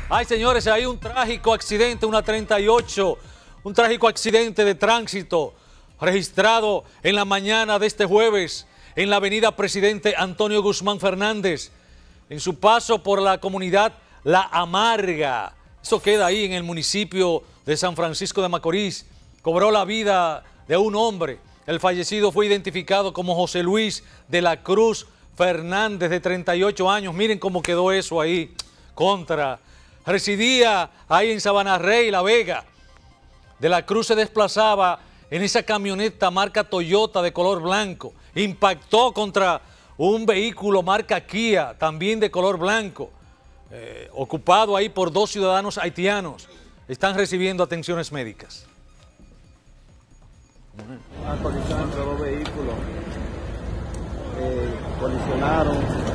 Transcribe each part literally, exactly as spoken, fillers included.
Ay, señores, hay un trágico accidente, una treinta y ocho, un trágico accidente de tránsito registrado en la mañana de este jueves en la avenida Presidente Antonio Guzmán Fernández, en su paso por la comunidad La Amarga. Eso queda ahí en el municipio de San Francisco de Macorís. Cobró la vida de un hombre. El fallecido fue identificado como José Luis de la Cruz Fernández, de treinta y ocho años. Miren cómo quedó eso ahí, contra. Residía ahí en Sabana Rey, La Vega. De la Cruz se desplazaba en esa camioneta marca Toyota de color blanco. Impactó contra un vehículo marca Kia, también de color blanco, eh, ocupado ahí por dos ciudadanos haitianos. Están recibiendo atenciones médicas. Una colisión entre dos vehículos, eh, colisionaron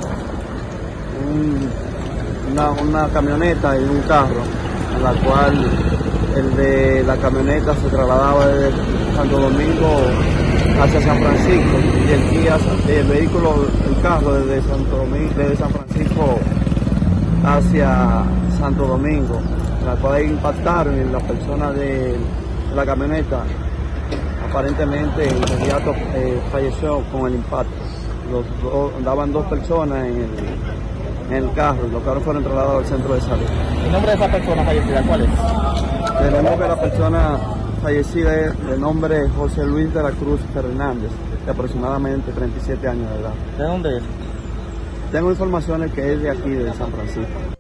un, una, una camioneta y un carro, en la cual el de la camioneta se trasladaba desde Santo Domingo hacia San Francisco y el, Kia, el vehículo, el carro desde Santo Domingo, desde San Francisco hacia Santo Domingo, en la cual impactaron y la persona de, de la camioneta aparentemente de inmediato eh, falleció con el impacto. Los, dos, andaban dos personas en el, en el carro, los carros fueron trasladados al centro de salud. ¿El nombre de esa persona fallecida cuál es? Tenemos que la persona fallecida es de nombre José Luis de la Cruz Fernández, de aproximadamente treinta y siete años de edad. ¿De dónde es? Tengo informaciones que es de aquí, de San Francisco.